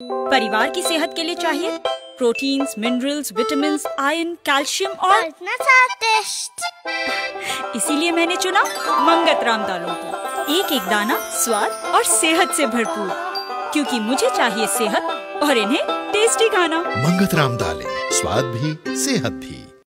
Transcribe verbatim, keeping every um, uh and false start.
परिवार की सेहत के लिए चाहिए proteins, minerals, vitamins, iron, calcium और इसीलिए मैंने चुना मंगतराम दालों को। एक एक दाना स्वाद और सेहत से भरपूर, क्योंकि मुझे चाहिए सेहत और इन्हें टेस्टी खाना। मंगतराम दालें, स्वाद भी सेहत भी।